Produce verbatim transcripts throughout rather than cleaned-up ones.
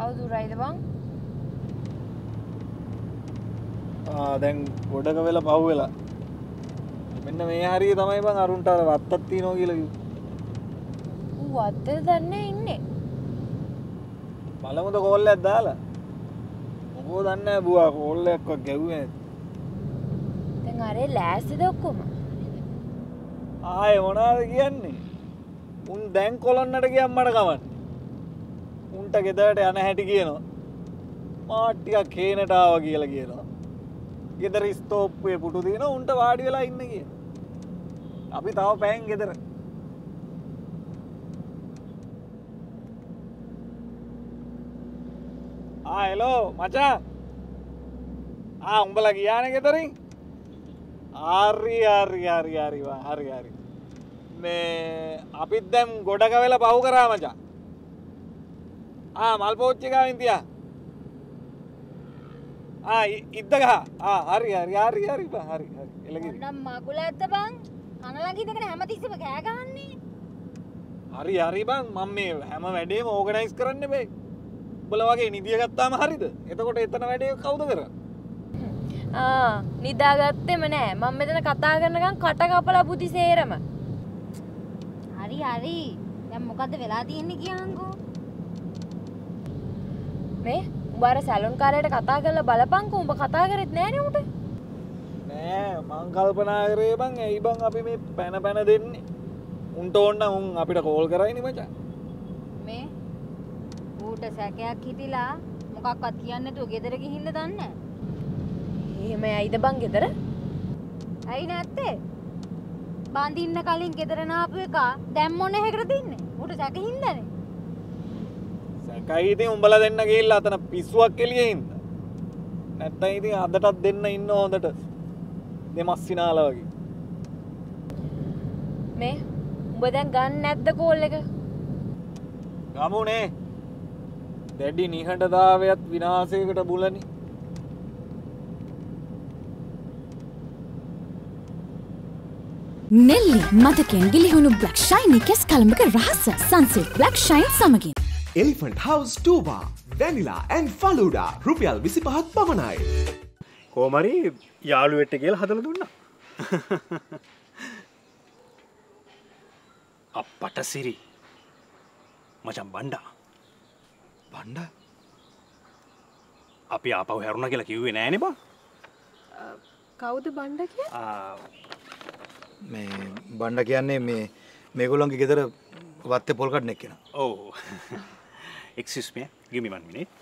දුරයිද බං? ආ දැන් ගොඩක වෙලා පහු වෙලා. මෙන්න මේ හරිය තමයි බං අරුන්ට අර වත්තක් තියනවා කියලා කිව්වා. ඌ වත්තේ දන්නේ ඉන්නේ. බලමුද කෝල් එකක් දාලා. මොකෝ දන්නේ නැහැ බුවා කෝල් එකක්වත් ගැව්වේ නැති. දැන් අරේ ලෑස්තිද ඔක්කොම? ආයේ මොනවද කියන්නේ? උන් දැන් කොලන්නට ගියම් මට කවන්නේ. උන්ට ගෙදරට යන හැටි කියනවා. මාත් ටිකක් හේනට ආවා කියලා කියනවා. ගෙදර ස්තෝප්පුවේ පුටු දිනන උන්ට වාඩි වෙලා ඉන්න කිය. අපි තව පෑන් ගෙදර. ආ හෙලෝ මචං. ආ උඹලා ගියානේ ගෙදරින්? හරි හරි හරි හරි හරි හරි. මේ අපිත් දැන් ගොඩක වෙලා පහු කරා මචං. ආ මල් පෝච්චි ගාවින් තියා. ආ ඉද්ද ගහ. ආ හරි හරි හරි හරි බං හරි හරි. එළගිරි. නම් මගුල ඇත්ත බං. කන ළඟ ඉඳගෙන හැමතිස්සෙම කෑ ගහන්නේ. හරි හරි බං මම මේ හැම වැඩේම ඕගනයිස් කරන්න බෑ. උඹලා වගේ නිදිය ගත්තාම හරිද? එතකොට එතන වැඩේ කවුද කරන්නේ? ආ නිදාගත්තෙම නෑ. මම මෙතන කතා කරනකම් කට කපලා බුදි සේරම. හරි හරි. දැන් මොකද්ද වෙලා තියෙන්නේ කියහන්කෝ. මේ උඹ අර සැලොන් කාරයට කතා කරලා බලපන්කෝ. උඹ කතා කරෙත් නෑනේ උට. නෑ මං කල්පනා කරේ බං ඇයි බං අපි මේ පැන පැන දෙන්නේ. උන්ට ඕන නම් උන් අපිට කෝල් කරයිනේ මචං. මේ ඌට සැකයක් හිතිලා මොකක්වත් කියන්නේ නැතුව ගෙදර ගිහින්ද දන්නේ? එහෙම ඇයිද බං ගෙදර? ඇයි නැත්තේ? බඳින්න කලින් ගෙදර නාපු එක දැන් මොන එකකටද ඉන්නේ? ඌට සැකින්දනේ. සැකයි ඉතින් උඹලා දෙන්න ගිහිල්ලා අතන පිස්සුවක් එළියේ ඉන්න. නැත්තම් ඉතින් අදටත් දෙන්න ඉන්න හොඳට. දෙමස්සිනාලා වගේ. මේ උඹ දැන් ගන්න නැද්ද කෝල් එක? ගමුනේ. දැඩි නිහඬතාවයත් විනාශයකට බුලනි. නෙල්ලි මතකෙන් ගිලිහුණු බ්ලැක් ෂයිනි කෙස් කලඹක රහස සන්සිල්ක් බ්ලැක් ෂයින් සමගින් එලිෆන්ට් හවුස් ටූබා වැනිලා ඇන් ෆලූඩා රුපියල් විසිපහක් පමණයි. කොහමරි යාළුවෙට කියලා හදලා දුන්නා. අප්පට සිරි මචං බණ්ඩා බණ්ඩා අපි ආපහු හැරුණා කියලා කිව්වේ නෑනේ බං. කවුද බණ්ඩා කියන්නේ? ආ මේ බණ්ඩා කියන්නේ මේ මේගොල්ලන්ගේ ගෙදර වත්තේ පොල් කඩන එක්කෙනා. ඔව්. Excuse me. Give me one minute.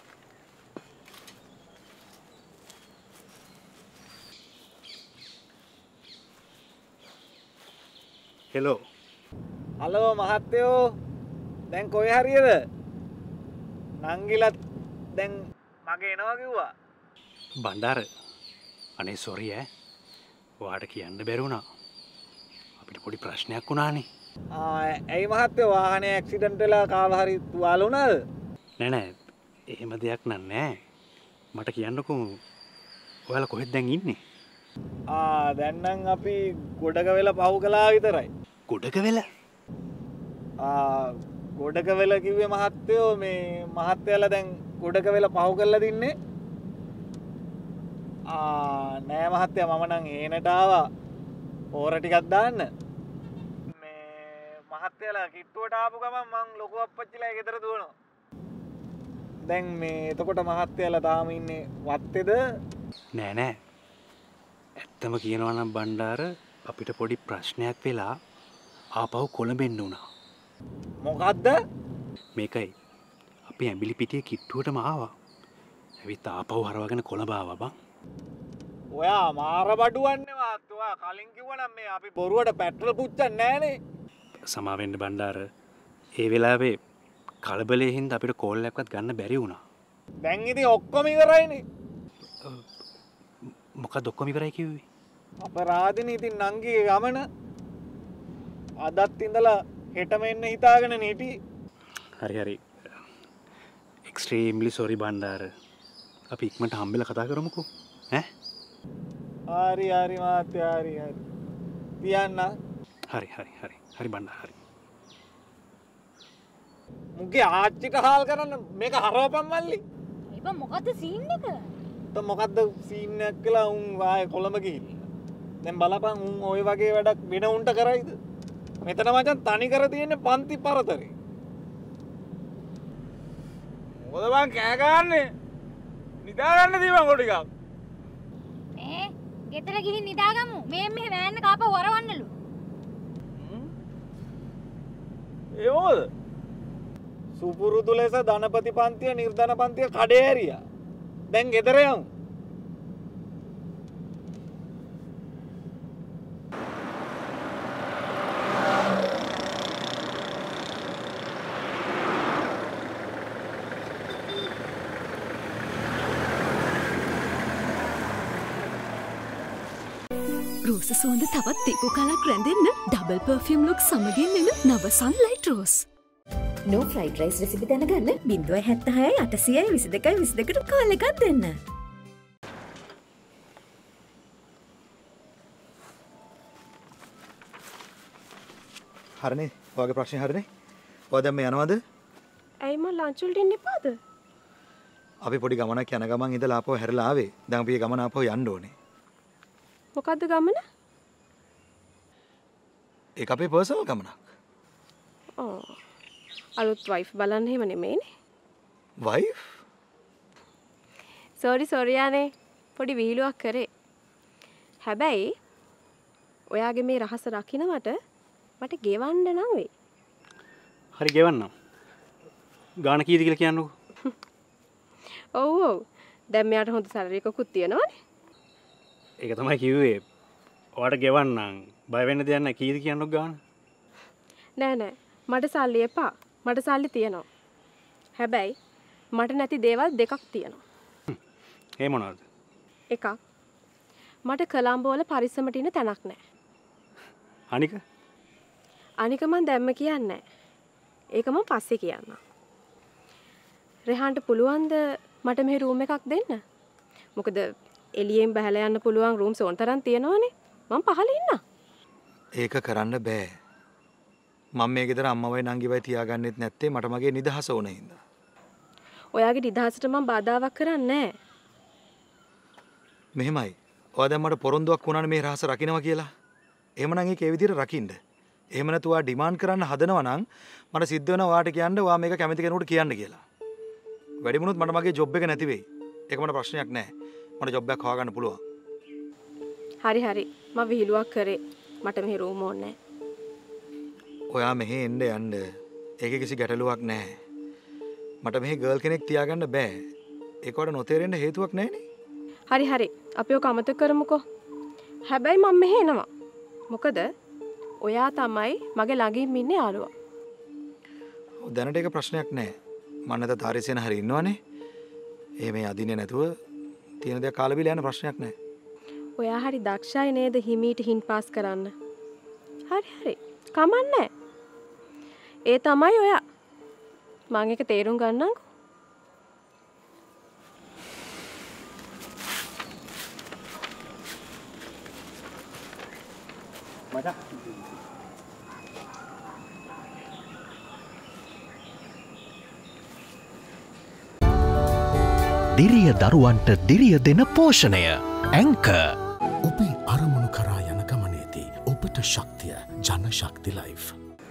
Hello. Hello මහත්තයෝ. දැන් කොහේ හරියද? නංගිලත් දැන් මගේ එනවා කිව්වා. බණ්ඩාර අනේ සොරි ඈ. ඔයාට කියන්න බැරි වුණා. අපිට පොඩි ප්‍රශ්නයක් වුණානේ. ආ ඇයි මහත්තයෝ වාහනේ ඇක්සිඩන්ට් වෙලා කාව හරි තුවාල වුණාද? නෑ නෑ එහෙම දෙයක් නෑ. මට කියන්නකෝ ඔයාලා කොහෙද දැන් ඉන්නේ? ආ දැන් නම් අපි ගොඩක වෙලා පහු කළා විතරයි. ගොඩක වෙලා? ආ ගොඩක වෙලා කිව්වේ මහත්තයෝ මේ මහත්තයලා දැන් ගොඩක වෙලා පහු කරලා දින්නේ. ආ නෑ මහත්තයා මම නම් හේනට ආවා. පෝර ටිකක් දාන්න. මේ මහත්තයලා කිට්ටුවට ආපු ගමන් මං ලොකු අප්පච්චිලා ගෙදර දුවනවා. දැන් මේ එතකොට මහත්තයලා තාම ඉන්නේ වත්තේද? නෑ නෑ. ඇත්තම කියනවා නම් බණ්ඩාර අපිට පොඩි ප්‍රශ්නයක් වෙලා ආපහු කොළඹෙන්න වුණා. මොකද්ද? මේකයි. අපි ඇඹිලි පිටියේ කිට්ටුවටම ආවා. ඇවිත් ආපහු හරවගෙන කොළඹ ආවා බං. ඔයා මාර බඩුවන්නේ මහත්තයා. කලින් කිව්වනම් මේ අපි බොරුවට පෙට්‍රල් පුච්චන්නේ නෑනේ. සමා වෙන්න බණ්ඩාර. ඒ වෙලාවේ කලබලේ හින්දා අපිට කෝල් එකක්වත් ගන්න බැරි වුණා. දැන් ඉතින් ඔක්කොම ඉවරයිනේ. මොකක්ද ඔක්කොම ඉවරයි කිව්වේ? අපරාධනේ ඉතින් නංගිගේ ගමන අදත් ඉඳලා හෙටම එන්න හිතාගෙන හිටියේ. හරි හරි. Extremely sorry Bandara. අපි ඉක්මනට හම්බෙලා කතා කරමුකෝ. ඈ? හරි හරි මහත්තයා හරි හරි. තියන්න. හරි හරි හරි. හරි බණ්ඩාර හරි. මුගේ ආච්චිට හාල් කරන්න මේක හරවපන් මල්ලි. ඒක මොකද්ද සීන් එක? તો මොකද්ද සීන් එකක් කියලා උන් ආයේ කොළඹ ගිහිල්ලා. දැන් බලපන් උන් ওই වගේ වැඩක් වෙන උන්ට කරයිද? මෙතන මචං තනි කර තියෙන්නේ පන්ති පරතරේ. මොකද මං කෑ ගන්නනේ? නිදා ගන්න දීපන් කො ටිකක්. මේ ගෙදර ගිහින් නිදාගමු. මේ මෙහෙ වෑන්න කාපව වරවන්නලු. ඒ මොකද? සුපුරුදු ලෙස ධනපති පන්තිය නිර්ධන පන්තිය කඩේ ඇරියා. දැන් ගෙදර යමු. රෝස සුවඳ තවත් තිකු කලක් රැඳෙන්න ඩබල් පර්ෆියම් ලුක් සමගින් එන නව Sunlight rose. No fried rice recipe දැනගන්න බිංදුවයි හැත්තහයයි අටසියයි විසි දෙකයි විසි දෙකට කාල් එකක් දෙන්න. හරිනේ. ඔයාගේ ප්‍රශ්නේ හරිනේ. ඔයා දැන් මේ යනවද? ඇයි මම ලන්ච් වලට ඉන්න එපාද? අපි පොඩි ගමනක් යන ගමන් ඉඳලා ආපහු හැරලා ආවේ. දැන් අපි මේ ගමන ආපහු යන්න ඕනේ. මොකද්ද ගමන? ඒක අපේ පර්සනල් ගමනක්. ඕ. අලුත් වයිෆ් බලන්න එහෙම නෙමෙයිනේ. වයිෆ්? සෝරි සෝරි යන්නේ. පොඩි විහිළුවක් කරේ. හැබැයි ඔයාගේ මේ රහස රකින්නට මට ගෙවන්න නම් වෙයි. හරි ගෙවන්නම්. ගාන කීයද කියලා කියන්නකෝ. ඔව් ඔව්. දැන් මෙයාට හොඳ සැලරි එකකුත් තියෙනවනේ. ඒක තමයි කිව්වේ. ඔයාට ගෙවන්නම්. බය වෙන්න දෙයක් නැහැ. කීයද කියන්නකෝ ගාන. නෑ නෑ. මට සල්ලි එපා. මට සල්ලි තියෙනවා. හැබැයි මට නැති දේවල් දෙකක් තියෙනවා. ඒ මොනවද? එකක් මට කොළඹ වල පරිස්සමට ඉන්න තැනක් නැහැ. අනික අනික මං දැම්ම කියන්නේ නැහැ. ඒක මං පස්සේ කියන්නම්. රෙහන්ට පුළුවන්ද මට මේ රූම් එකක් දෙන්න? මොකද එළියෙන් බහලා යන්න පුළුවන් රූම්ස් ඕන තරම් තියෙනවනේ. මං පහල ඉන්නම්. ඒක කරන්න බෑ. මම මේ ගෙදර අම්මවයි නංගිවයි තියාගන්නෙත් නැත්තේ මට මගේ නිදහස ඕන හින්දා. ඔයාගේ නිදහසට මම බාධාවක් කරන්නේ නැහැ. මෙහෙමයි. ඔයා දැන් මට පොරොන්දුවක් වුණානේ මේ රහස රකින්නවා කියලා. එහෙමනම් ඒක ඒ විදිහට රකින්න. එහෙම නැතු ඔයා ඩිමාන්ඩ් කරන්න හදනවා නම් මට සිද්ධ වෙනවා ඔයාට කියන්න ඔයා මේක කැමති කෙනෙකුට කියන්න කියලා. වැඩි වුණොත් මට මගේ ජොබ් එක නැති වෙයි. ඒක මට ප්‍රශ්නයක් නෑ. මට ජොබ් එකක් හොයාගන්න පුළුවන්. හරි හරි. මම විහිළුවක් කරේ. මට මේ රූම් ඕනේ නැහැ. ඔයා මෙහෙ එන්න යන්න. ඒකේ කිසි ගැටලුවක් නැහැ. මට මෙහෙ ගර්ල් කෙනෙක් තියාගන්න බෑ. ඒක වඩ නොතේරෙන්න හේතුවක් නැහැනේ. හරි හරි. අපි ඔක අමතක කරමුකෝ. හැබැයි මම මෙහෙ එනවා. මොකද ඔයා තමයි මගේ ළඟින් ඉන්නේ යාළුවා. ඔව් දැනට ඒක ප්‍රශ්නයක් නැහැ. මම නැත තාරිසෙන හරි ඉන්නවනේ. එහෙම අදින්නේ නැතුව තියෙන දේ කාලා බිලා යන ප්‍රශ්නයක් නැහැ. ඔයා හරි දක්ෂයි නේද හිමීට හින් පාස් කරන්න. හරි හරි. කමන්නේ. ඒ තමයි ඔයා. මම එක තේරුම් ගන්නම්කෝ. මචං දිරිය දරුවන්ට දිරිය දෙන පෝෂණය ඇංක ඔබේ අරමුණු කරා යන ගමනේදී ඔබට ශක්තිය ජන ශක්ති ලයිෆ්.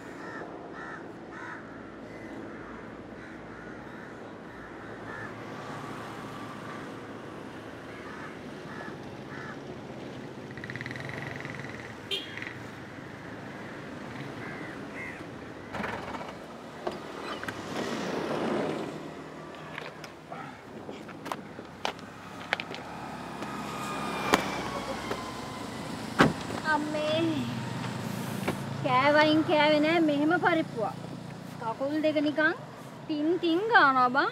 කෑවයින් කෑවේ නෑ මෙහෙම පරිප්පුවක්. කකුල් දෙක නිකන් ටින් ටින් ගානවා බං.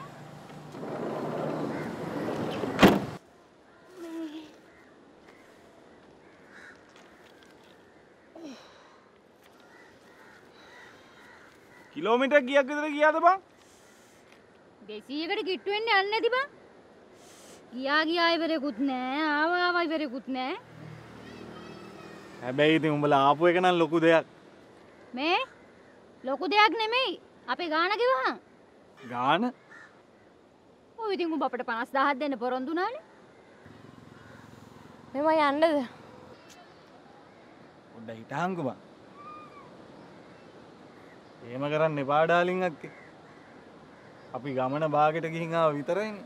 කිලෝමීටර් කීයක් විතර ගියාද බං? දෙසීයකට කිට්ටු වෙන්න යන්නේ නැති බං. ගියා ගියා ඉවරෙකුත් නෑ ආවා ආවා ඉවරෙකුත් නෑ. හැබැයි ඉතින් උඹලා ආපු එක නම් ලොකු දෙයක්. මේ ලොකු දෙයක් නෙමෙයි. අපේ ගාන ගෙවහන්. ගාන? ඔය ඉතින් උඹ අපිට පනස් දහයක් දෙන්න පොරොන්දු වුණානේ. මෙම යන්නද? පොඩ්ඩක් හිටහන්කෝ බං. එහෙම කරන්න එපා ඩාලින් අක්කේ. අපි ගමන බාගෙට ගිහින් ආව විතරයිනේ.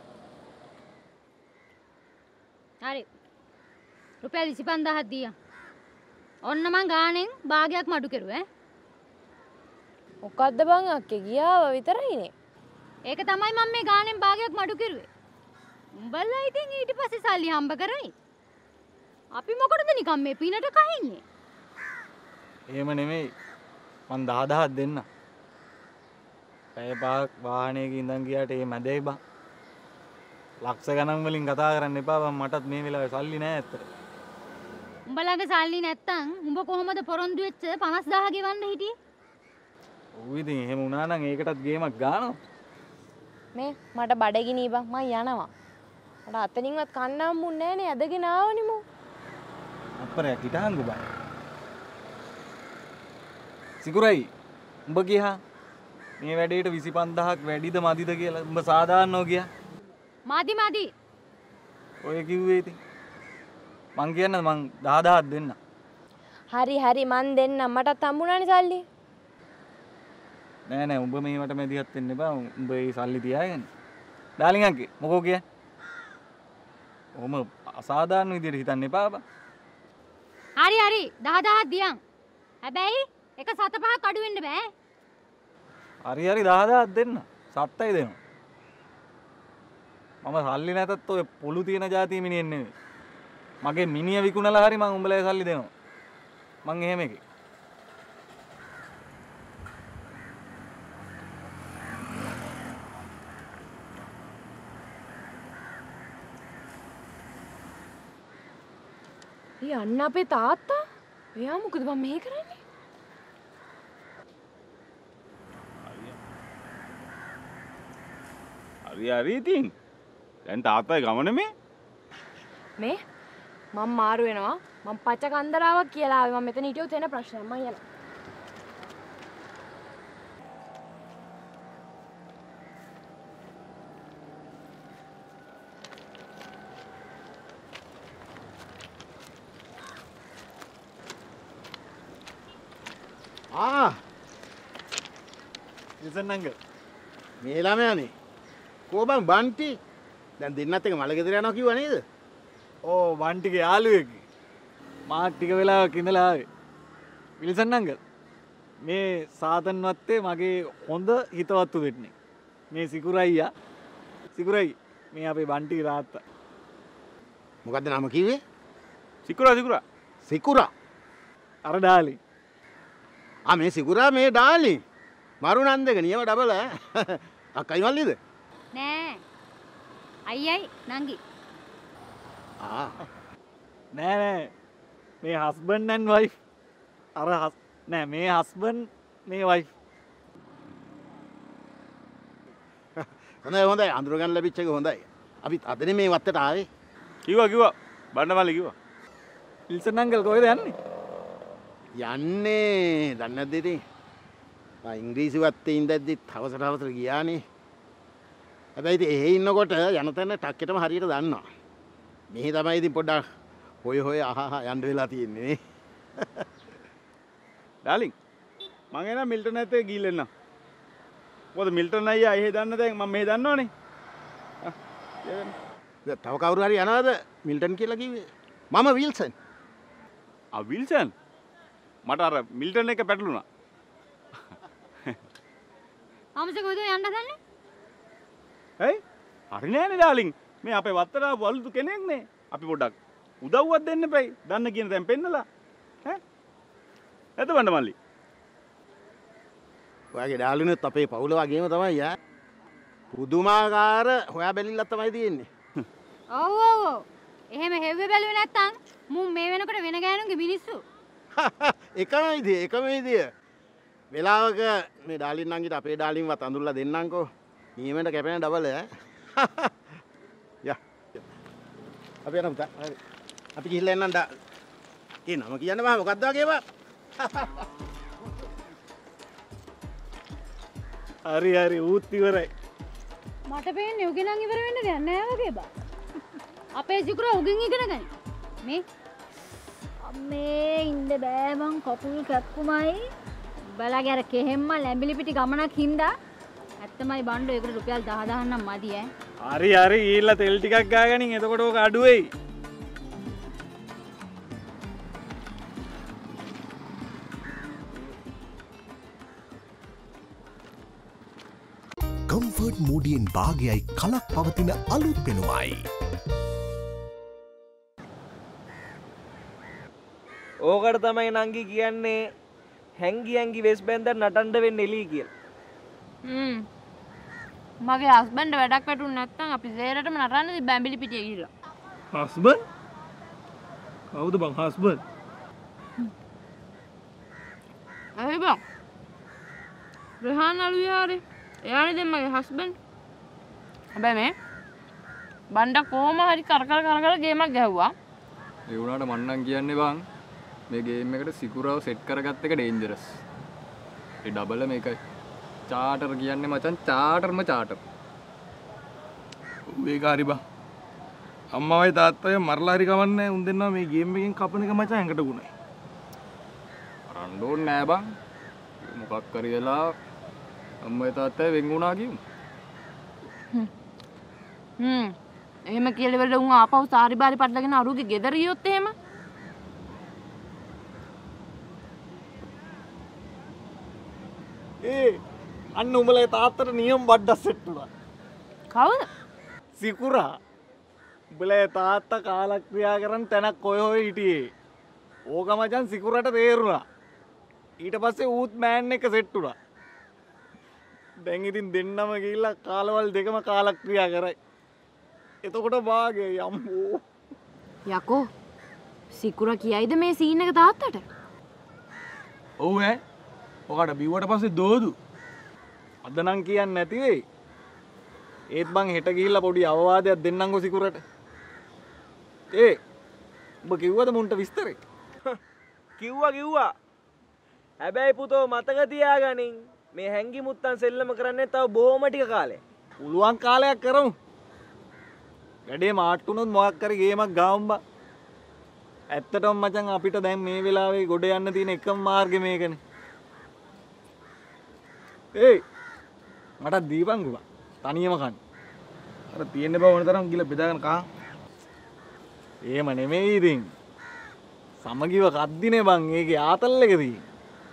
හරි. රුපියල් විසි පන්දාහක් දීයන්. ඔන්න මං ගානෙන් භාගයක් මඩු කෙරුවා ඈ. මොකද්ද බං අක්කේ ගියාව විතරයිනේ. ඒක තමයි මම මේ ගානෙන් භාගයක් මඩු කෙරුවේ. උඹලා ඉතින් ඊට පස්සේ සල්ලි හම්බ කරයි. අපි මොකටද නිකන් මේ පිනට කහින්නේ? එහෙම නෙමෙයි. මං දහ දහක් දෙන්න. පැය පහක් වාහනයක ඉඳන් ගියාට ඒ මැදේ බං. ලක්ෂ ගණන් වලින් කතා කරන්න එපා බං. මටත් මේ වෙලාවේ සල්ලි නෑ ඇත්තට. උඹ ළඟ සල්ලි නැත්තම් උඹ කොහොමද පොරොන්දු වෙච්ච පනස් දහය ගෙවන්න හිටියේ? ඔව් ඉතින් එහෙම වුණා නම් ඒකටත් ගේමක් ගන්නවා. මේ මට බඩගිනි බං මං යනවා. මට අතනින්වත් කන්න හම්බුන්නේ නෑනේ ඇදගෙන ආවනේ මෝ. අපරයක් හිටහන්කෝ බං. සිකුරයි උඹ ගියා මේ වැඩේට විසි පන්දාහක් වැඩිද මදිද කියලා උඹ සාධාරණව ගියා. මදි මදි. ඔය කිව්වේ ඉතින් මං කියන්න මං දහ දහක් දෙන්න. හරි හරි මන් දෙන්නම් මටත් හම්බුණානේ සල්ලි. නෑ නෑ උඹ මේවට මැදිහත් වෙන්න එපා. උඹ ඒ සල්ලි තියාගෙන. ඩාලින් අක්කේ මොකෝ කිය? ඔහොම අසාධාරණ විදියට හිතන්න එපා බා. හරි හරි දහ දහක් දියන්. හැබැයි එක සත පහක් අඩු වෙන්න බෑ. හරි හරි දහ දහක් දෙන්න. සත්තයි දෙනවා. මම සල්ලි නැතත් ඔය පොළු තියෙන જાතිය මිනිහෙන් නෙවෙයි. මගේ මිනිය විකුණලා හරි මං උඹලා සල්ලි දෙනවා. මං එහෙම එකේ. යන්න අපේ තාත්තා? එයා මොකද බං මෙහෙ කරන්නේ? හරි හරි ඉතින්. දැන් තාත්තයි ගමන මේ. මේ මම මාරු වෙනවා. මම පච කන්දරාවක් කියලා ආවේ. මම මෙතන හිටියොත් එන ප්‍රශ්නයක්. මම යනවා. ආ ඉතින් නංග මේ ළමයානේ කොබන් බන්ටි දැන් දෙන්නත් එක මල ගෙදර යනවා කිව්වා නේද? ඕ බන්ටිගේ යාළුවෙක්. මාත් ටික වෙලාවක් ඉඳලා ආවේ. විල්සන් නංග මේ සාතන් වත්තේ මගේ හොඳ හිතවත්තු දෙන්නේ. මේ සිකුර අයියා. සිකුරයි මේ අපේ බන්ටිගේ තාත්තා. මොකද්ද නම කිව්වේ? සිකුරා සිකුරා. සිකුරා. අර ඩාලි. ආ මේ සිකුරා මේ ඩාලි. මරු නන්දක නියම ඩබල ඈ. අක්කයි මල්ලිද? නෑ. අයියයි නංගි. ආ නෑ නෑ. මේ හස්බන්ඩ් ඇන්ඩ් වයිෆ්. අර හස් නෑ මේ හස්බන්ඩ් මේ වයිෆ්. හොඳයි හොඳයි අඳුර ගන්න ලැබිච්ච එක හොඳයි. අපි අදනේ මේ වත්තට ආවේ. කිව්වා කිව්වා. බණ්ඩමල්ලි කිව්වා. විල්සන් අංකල් කොහෙද යන්නේ? යන්නේ දන්නේ නැද්ද ඉතින්? මම ඉංග්‍රීසි වත්තේ ඉඳද්දි හවසට හවසට ගියානේ. හැබැයි ඉතින් එහෙ ඉන්නකොට යන තැන ටක්කෙටම හරියට දන්නවා. මෙහි තමයි ඉතින් පොඩ්ඩක් හොය හොය අහහ යන්න වෙලා තියෙන්නේ නේ. ඩාලින් මං එනවා මිල්ටන් ඇත්තේ ගිහින් එන්න. මොකද මිල්ටන් අයියා එහෙ දන්න දැන් මම මෙහෙ දන්නවනේ. ආ තව කවුරු හරි යනවද මිල්ටන් කියලා කිව්වේ? මම විල්සන්. ආ විල්සන් මට අර මිල්ටන් එක පැටලුණා. ආමසේ කොහෙද යන්න හදන්නේ? ඇයි? හරි නෑනේ ඩාලින්. මේ අපේ වත්තට ආපු අලුත් කෙනෙක් නේ. අපි පොඩ්ඩක් උදව්වක් දෙන්න එපයි. දන්න කියන තැන් පෙන්නලා. ඈ? නැත බණ්ඩමල්ලි. ඔයාගේ ඩාලුනොත් අපේ පවුල වගේම තමයි යා. පුදුමාකාර හොයා බැලිල්ලක් තමයි තියෙන්නේ. ඔව් ඔව් ඔව්. එහෙම හෙව්වේ බැලුවේ නැත්තම් මුන් මේ වෙනකොට වෙන ගෑනුන්ගේ මිනිස්සු. එකම ඉදිය එකම ඉදිය. වෙලාවක මේ ඩාලින් නංගිට අපේ ඩාලින්වත් අඳුරලා දෙන්නම්කෝ. නියමෙන්ට කැපෙන ඩබල් ඈ. යා. අපි යනවා පුතා. හරි. අපි ගිහිල්ලා එන්නම් ඩා. ඒ නම කියන්න බෑ මොකක්ද වගේ බා. හරි හරි ඌත් ඉවරයි. මට පේන්නේ උගෙන් නම් ඉවර වෙන්න දෙයක් නෑ වගේ බා. අපේ සිකුරා උගෙන් ඉගෙන ගනි. මේ අම්මේ ඉන්න බෑ මං කකුල් කැක්කුමයි. බලාගේ අර කෙහෙම්ම ලැඹිලි පිටි ගමනක් හින්දා ඇත්තමයි බණ්ඩෝ ඒකට රුපියල් දහ දහක් නම් මදි ඈ. හරි හරි ඊළා තෙල් ටිකක් ගාගනින් එතකොට ඕක අඩු වෙයි. කම්ෆර්ට් මූඩියෙන් භාගයයි කලක් පවතින අලුත් පෙනුමයි. ඕකට තමයි නංගි කියන්නේ හැංගි හැංගි වෙස් බැන්දට නටන්න වෙන්නේ එලී කියලා. හ්ම්. මගේ හස්බන්ඩ් වැඩක් වැටුනේ නැත්නම් අපි සේරටම නටන්න ඉතින් බැම්බිලි පිටිය ගිහිල්ලා. හස්බන්ඩ්? කවුද බං හස්බන්ඩ්? අය බං. රහාන් අලුයාරේ. එයානේ දැන් මගේ හස්බන්ඩ්. හැබැයි මේ බණ්ඩ කොහොම හරි කරකර කරකර ගේමක් ගැහුවා. ඒ වුණාට මං නම් කියන්නේ බං මේ ගේම් එකට සිකුරාව සෙට් කරගත්ත එක ඩේන්ජරස්. ඒ ඩබල් මේකයි. චාටර් කියන්නේ මචං චාටර්ම චාටර්. ඒක හරි බං. අම්මාවයි තාත්තයි මරලා හරි කවන්නේ උන් දෙන්නා මේ ගේම් එකෙන් කපන එක මචං ඇඟට ගුණයි. අරන් ඕනේ නෑ බං. මොකක් කරි වෙලා අම්මයි තාත්තයි වෙන් වුණා කියමු. හ්ම්. හ්ම්. එහෙම කියලා වෙලද උන් ආපහු සාරි බාරි පටලගෙන අරුගේ ගෙදර ගියොත් එහෙම ඒ අන්න උඹලේ තාත්තට නියම් බඩක් සෙට් වුණා. කවුද? සිකුරා. උඹලේ තාත්තා කාලක්‍රියා කරන් තැනක් කොයි හොය හිටියේ. ඕක මචං සිකුරට තේරුණා. ඊට පස්සේ ඌත් මෑන් එක සෙට් වුණා. දැන් ඉතින් දෙන්නම ගිහිල්ලා කාලවල් දෙකම කාලක්‍රියා කරයි. එතකොට වාගේ යම්බෝ. යකෝ සිකුරා කියයිද මේ සීන් එක තාත්තට? ඔව් ඈ. ඔකට බිව්වට පස්සේ දෝදු. අද නම් කියන්නේ නැති වෙයි. ඒත් බං හෙට ගිහිල්ලා පොඩි අවවාදයක් දෙන්නම්කෝ සිකුරට. ඒ ඔබ කිව්වද මුන්ට විස්තරේ? කිව්වා කිව්වා. හැබැයි පුතෝ මතක තියාගනින් මේ හැංගි මුත්තන් සෙල්ලම කරන්නේ තව බොහොම ටික කාලයක්. පුළුවන් කාලයක් කරමු. වැඩේ මාට්ටුනොත් මොකක් කරි ගේමක් ගාවුම් බා. ඇත්තටම මචං අපිට දැන් මේ වෙලාවේ ගොඩ යන්න තියෙන එකම මාර්ගය මේකනේ. ඒ මට දීපන් ගුවා. තනියම කන්න. අර තියෙන්න බව වෙන තරම් ගිල බෙදාගෙන කා. එහෙම නෙමෙයි ඉතින්. සමගිව කද්දිනේ බං ඒකේ ආතල් එක තියෙන්නේ.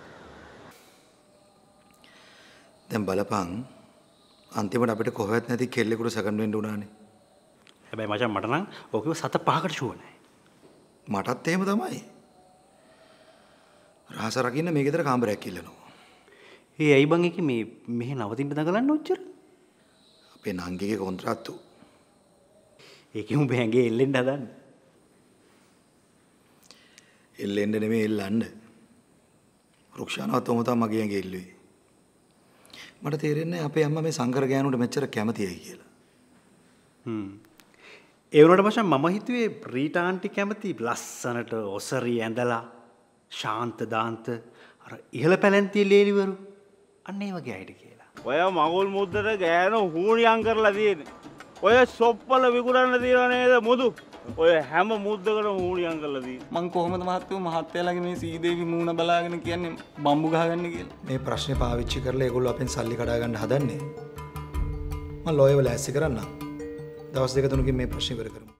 දැන් බලපන් අන්තිමට අපිට කොහෙවත් නැති කෙල්ලෙකුට සැකන් වෙන්න උනානේ. හැබැයි මචං මට නම් ඕකේ සත පහකට ෂුවර් නෑ. මටත් එහෙම තමයි. රහස රකින්න මේ ගෙදර කාමරයක් ඉල්ලනවා. ඒ ඇයි බං එකේ මේ මෙහෙ නවතින්න දඟලන්න ඔච්චර? අපේ නංගිගේ කොන්ත්‍රාත්තු. ඒකේ උඹ හැංගේ එල්ලෙන්න හදන්නේ. එල්ලෙන්න නෙමෙයි එල්ලන්න. රුක්ෂානවත් ඔහොම තමයි මගේ ඇඟේ එල්ලුවේ. මට තේරෙන්නේ අපේ අම්මා මේ සංකර ගෑනුන්ට මෙච්චර කැමතියි කියලා. හ්ම්. ඒ වුණාට මචං මම හිතුවේ රීටා ආන්ටි කැමති ලස්සනට ඔසරි ඇඳලා ශාන්ත දාන්ත අර ඉහළ පැලැන්තිය ලේලිවරු අන්න ඒ වගේ අයිට කියලා. ඔය මගුල් මුද්දට ගෑනු හූනියම් කරලා තියෙන්නේ. ඔය සොප්පල විකුණන්න තියලා නේද මුදු? ඔය හැම මුද්දකටම හූනියම් කරලා තියෙන්නේ. මං කොහොමද මහත්තයෝ මහත්තයාලගේ මේ සීදේවි මූණ බලාගෙන කියන්නේ බම්බු ගහගන්න කියලා. මේ ප්‍රශ්නේ පාවිච්චි කරලා ඒගොල්ලෝ අපෙන් සල්ලි කඩා ගන්න හදන්නේ. මම ලෝයව ලෑස්ති කරන්නම්. දවස් දෙක තුනකින් මේ ප්‍රශ්නේ ඉවර කරමු.